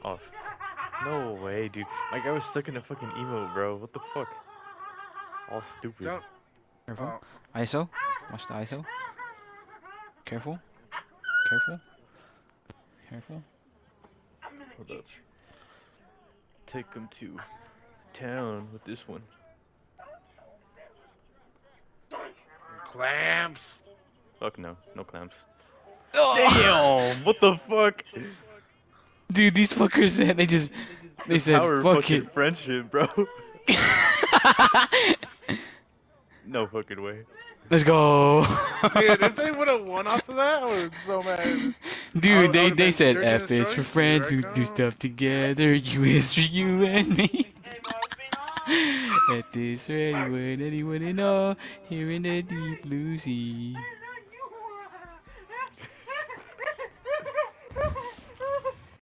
off. No way, dude. My guy was stuck in a fucking emote, bro. What the fuck? All stupid. Don't. Careful. Oh. ISO. Watch the ISO. Careful. Careful. Careful. Hold up. Take him to town with this one. Clamps. Fuck no. No clamps. Oh! Damn! What the fuck? Dude, these fuckers said they said Power fuck fucking it. friendship, bro. No fucking way. Let's go. Dude, if they would have won off of that, I would have so mad. Dude, I they would've said been F search and is for destroy. friends Here who I do come. stuff together. U is for you and me. At this ready when anyone and all here in the deep blue sea.